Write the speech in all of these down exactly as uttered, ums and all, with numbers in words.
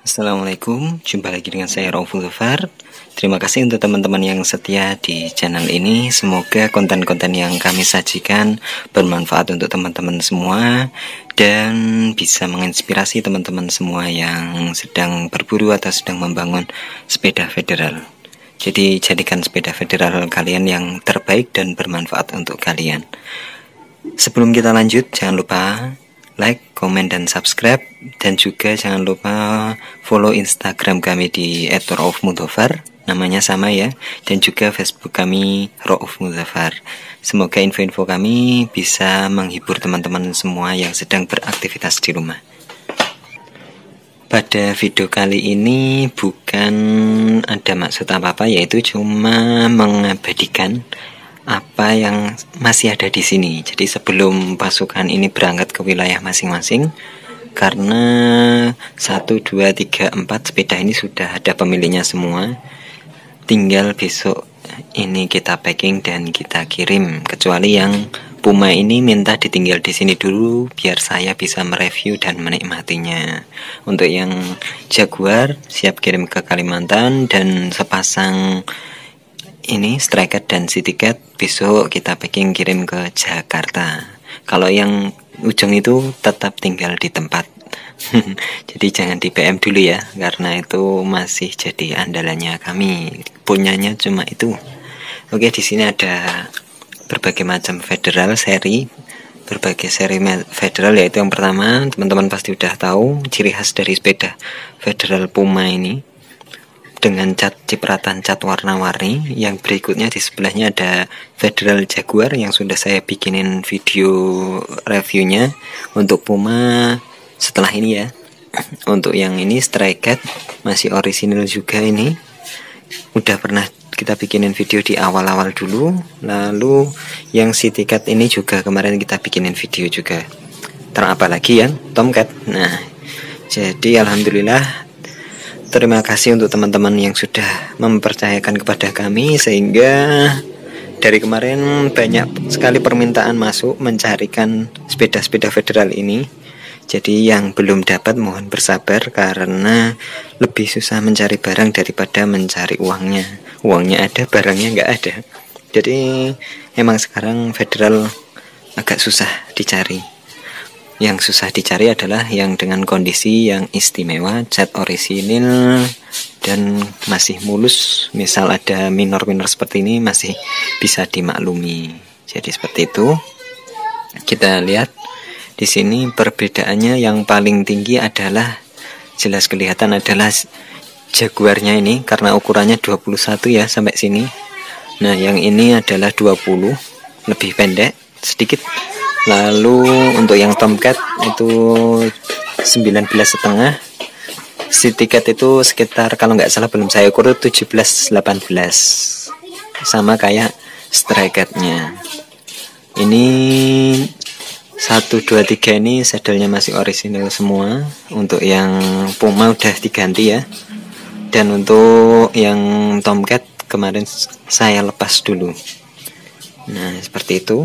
Assalamualaikum, jumpa lagi dengan saya Rauful Zafar. Terima kasih untuk teman-teman yang setia di channel ini. Semoga konten-konten yang kami sajikan bermanfaat untuk teman-teman semua dan bisa menginspirasi teman-teman semua yang sedang berburu atau sedang membangun sepeda federal. Jadi jadikan sepeda federal kalian yang terbaik dan bermanfaat untuk kalian. Sebelum kita lanjut, jangan lupa like, komen, dan subscribe. Dan juga jangan lupa follow Instagram kami di et rauf mudzaffar, namanya sama ya. Dan juga Facebook kami Rauf Mudzaffar. Semoga info-info kami bisa menghibur teman-teman semua yang sedang beraktivitas di rumah. Pada video kali ini bukan ada maksud apa-apa, yaitu cuma mengabadikan apa yang masih ada di sini. Jadi sebelum pasukan ini berangkat ke wilayah masing-masing, karena satu, dua, tiga, empat sepeda ini sudah ada pemiliknya semua, tinggal besok ini kita packing dan kita kirim. Kecuali yang Puma ini minta ditinggal di sini dulu biar saya bisa mereview dan menikmatinya. Untuk yang Jaguar siap kirim ke Kalimantan, dan sepasang ini Striker dan Citycat besok kita packing kirim ke Jakarta. Kalau yang ujung itu tetap tinggal di tempat. Jadi jangan di P M dulu ya, karena itu masih jadi andalannya kami. Punyanya cuma itu. Oke, di sini ada berbagai macam federal seri, berbagai seri federal, yaitu yang pertama teman-teman pasti udah tahu ciri khas dari sepeda federal Puma ini dengan cat cipratan cat warna-warni. Yang berikutnya di sebelahnya ada Federal Jaguar yang sudah saya bikinin video reviewnya untuk Puma setelah ini ya. Untuk yang ini Stray Cat masih orisinil juga, ini udah pernah kita bikinin video di awal-awal dulu. Lalu yang City Cat ini juga kemarin kita bikinin video juga. Terus apa lagi yang Tomcat. Nah, jadi alhamdulillah, terima kasih untuk teman-teman yang sudah mempercayakan kepada kami, sehingga dari kemarin banyak sekali permintaan masuk mencarikan sepeda-sepeda federal ini. Jadi yang belum dapat mohon bersabar, karena lebih susah mencari barang daripada mencari uangnya. Uangnya ada, barangnya nggak ada. Jadi emang sekarang federal agak susah dicari. Yang susah dicari adalah yang dengan kondisi yang istimewa, cat orisinil dan masih mulus. Misal ada minor-minor seperti ini masih bisa dimaklumi. Jadi seperti itu. Kita lihat di sini perbedaannya, yang paling tinggi adalah jelas kelihatan adalah Jaguarnya ini, karena ukurannya dua puluh satu ya sampai sini. Nah, yang ini adalah dua puluh, lebih pendek sedikit. Lalu untuk yang Tomcat itu sembilan belas setengah, Citycat itu sekitar, kalau nggak salah belum saya ukur, tujuh belas delapan belas, sama kayak Stray Cat-nya. Ini satu, dua, tiga ini sadelnya masih orisinil semua. Untuk yang Puma udah diganti ya. Dan untuk yang Tomcat kemarin saya lepas dulu. Nah, seperti itu.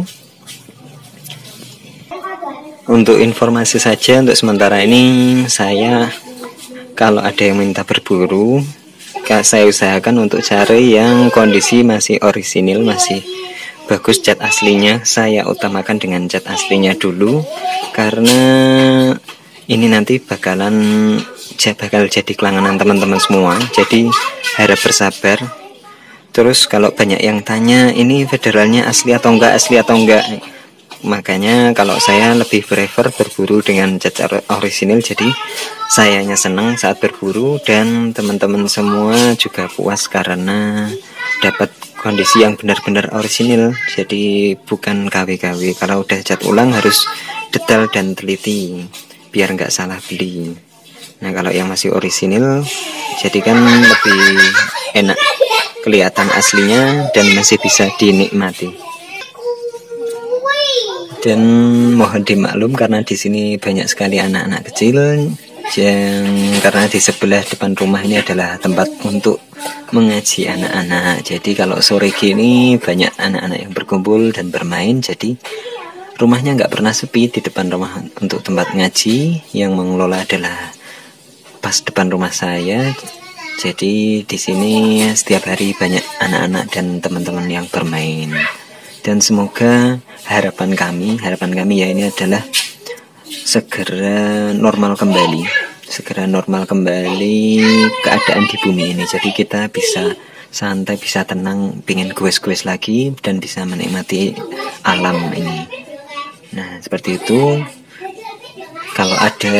Untuk informasi saja, untuk sementara ini saya, kalau ada yang minta berburu, saya usahakan untuk cari yang kondisi masih orisinil, masih bagus cat aslinya. Saya utamakan dengan cat aslinya dulu, karena ini nanti bakalan bakal jadi kelanganan teman-teman semua. Jadi harap bersabar. Terus kalau banyak yang tanya ini federalnya asli atau enggak, asli atau enggak, makanya kalau saya lebih prefer berburu dengan cat orisinil. Jadi sayanya senang saat berburu, dan teman-teman semua juga puas karena dapat kondisi yang benar-benar orisinil. Jadi bukan K W K W. Kalau udah cat ulang harus detail dan teliti biar nggak salah beli. Nah, kalau yang masih orisinil jadi kan lebih enak, kelihatan aslinya dan masih bisa dinikmati. Dan mohon dimaklum karena di sini banyak sekali anak-anak kecil, yang karena di sebelah depan rumah ini adalah tempat untuk mengaji anak-anak. Jadi kalau sore gini banyak anak-anak yang berkumpul dan bermain. Jadi rumahnya nggak pernah sepi di depan rumah untuk tempat ngaji. Yang mengelola adalah pas depan rumah saya. Jadi di sini setiap hari banyak anak-anak dan teman-teman yang bermain. Dan semoga harapan kami, harapan kami ya ini adalah segera normal kembali, segera normal kembali keadaan di bumi ini. Jadi kita bisa santai, bisa tenang, pengen goes-goes lagi dan bisa menikmati alam ini. Nah, seperti itu. Kalau ada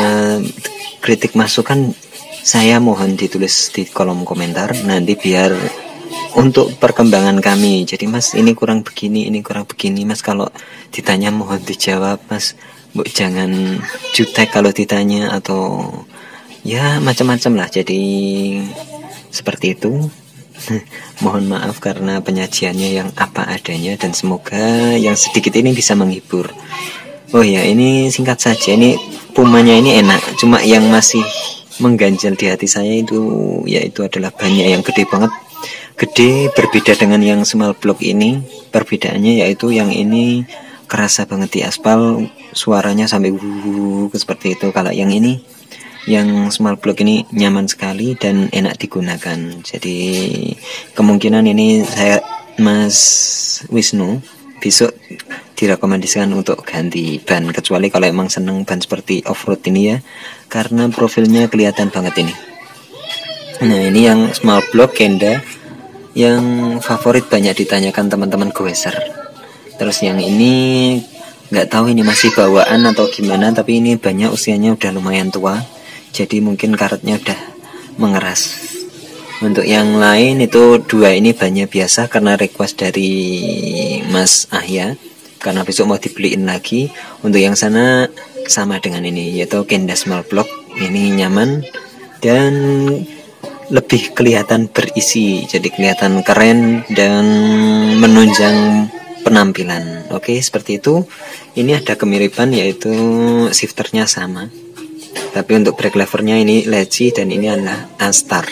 kritik masukan, saya mohon ditulis di kolom komentar nanti biar untuk perkembangan kami. Jadi mas ini kurang begini, ini kurang begini mas, kalau ditanya mohon dijawab mas, bu, jangan jutek kalau ditanya atau ya macam-macam lah. Jadi seperti itu. Mohon maaf karena penyajiannya yang apa adanya dan semoga yang sedikit ini bisa menghibur. Oh ya, ini singkat saja, ini pumanya ini enak, cuma yang masih mengganjal di hati saya itu yaitu adalah banyak yang gede banget, gede berbeda dengan yang small block ini. Perbedaannya yaitu yang ini kerasa banget di aspal, suaranya sampai wuh seperti itu. Kalau yang ini, yang small block ini nyaman sekali dan enak digunakan. Jadi kemungkinan ini saya Mas Wisnu besok direkomendasikan untuk ganti ban, kecuali kalau emang seneng ban seperti off-road ini ya, karena profilnya kelihatan banget ini. Nah ini yang small block Kenda yang favorit banyak ditanyakan teman-teman goeser. Terus yang ini nggak tahu ini masih bawaan atau gimana, tapi ini banyak usianya udah lumayan tua, jadi mungkin karetnya udah mengeras. Untuk yang lain itu dua ini banyak biasa karena request dari Mas Ahya, karena besok mau dibeliin lagi. Untuk yang sana sama dengan ini, yaitu Kenda small block. Ini nyaman dan lebih kelihatan berisi, jadi kelihatan keren dan menunjang penampilan. Oke, seperti itu. Ini ada kemiripan yaitu shifternya sama, tapi untuk brake levernya ini Leci dan ini adalah Astar.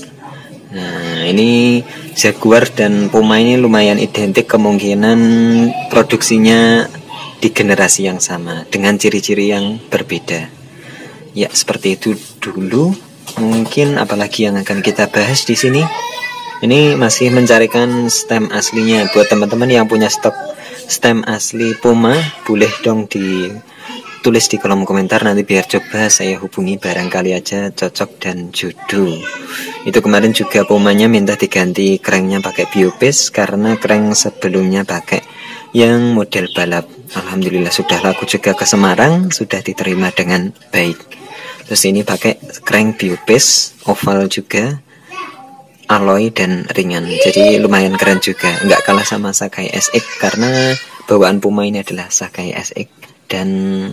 Nah ini Jaguar dan Puma ini lumayan identik, kemungkinan produksinya di generasi yang sama dengan ciri-ciri yang berbeda. Ya seperti itu dulu. Mungkin apalagi yang akan kita bahas di sini. Ini masih mencarikan stem aslinya. Buat teman-teman yang punya stok stem asli Puma, boleh dong di tulis di kolom komentar, nanti biar coba saya hubungi, barangkali aja cocok dan jodoh. Itu kemarin juga Pumanya minta diganti cranknya pakai Biopes karena crank sebelumnya pakai yang model balap. Alhamdulillah sudah laku juga ke Semarang, sudah diterima dengan baik. Terus ini pakai crank Biopes oval juga, alloy dan ringan, jadi lumayan keren juga, nggak kalah sama Sakai S X karena bawaan Puma ini adalah Sakai S X. Dan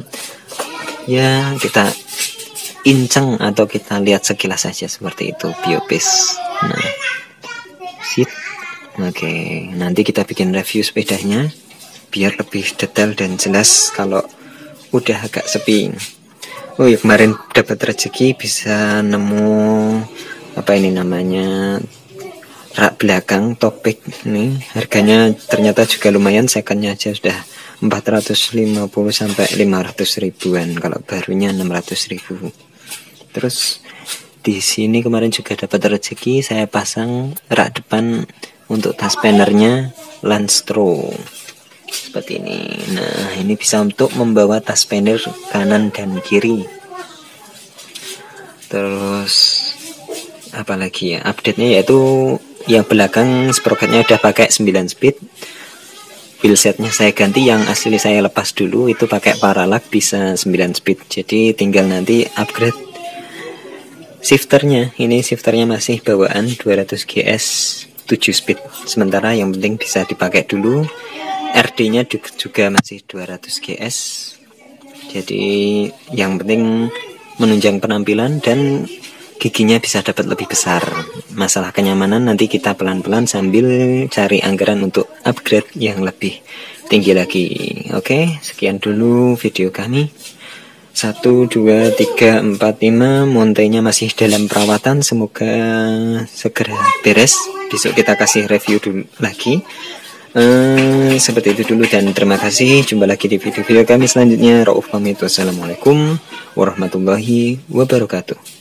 ya kita inceng atau kita lihat sekilas saja seperti itu Biopes. Nah, sip. Oke, nanti kita bikin review sepedanya biar lebih detail dan jelas kalau udah agak sepi. Oh ya, kemarin dapat rezeki bisa nemu apa ini namanya rak belakang topik nih, harganya ternyata juga lumayan, secondnya aja sudah empat ratus lima puluh sampai lima ratus ribuan, kalau barunya enam ratus ribu. Terus di sini kemarin juga dapat rezeki, saya pasang rak depan untuk tas spannernya Landstro seperti ini. Nah ini bisa untuk membawa tas spanner kanan dan kiri. Terus apalagi ya update-nya, yaitu yang belakang sprocketnya udah pakai sembilan speed. Wheelsetnya saya ganti, yang asli saya lepas dulu itu pakai Paralak bisa sembilan speed, jadi tinggal nanti upgrade shifternya. Ini shifternya masih bawaan dua ratus G S tujuh speed, sementara yang penting bisa dipakai dulu. R D-nya juga masih dua ratus G S, jadi yang penting menunjang penampilan dan giginya bisa dapat lebih besar. Masalah kenyamanan nanti kita pelan-pelan sambil cari anggaran untuk upgrade yang lebih tinggi lagi. Oke, sekian dulu video kami. Satu, dua, tiga, empat, lima. Montainya masih dalam perawatan, semoga segera beres. Besok kita kasih review dulu lagi. Uh, seperti itu dulu dan terima kasih. Jumpa lagi di video-video kami selanjutnya. Rauf pamit. Wassalamualaikum warahmatullahi wabarakatuh.